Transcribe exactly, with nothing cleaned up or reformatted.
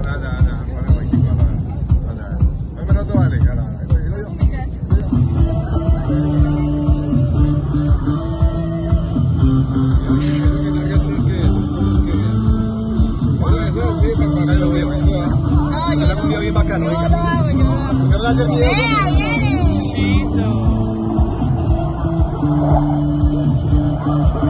ya, ya. Ponemos aquí con la... Ya. No me noto, vale, cara. ¿Esto digo yo? Eso sí, para lo veo. Es un video bien bacano. ¿Qué hablas del video? ¡Eh, viene!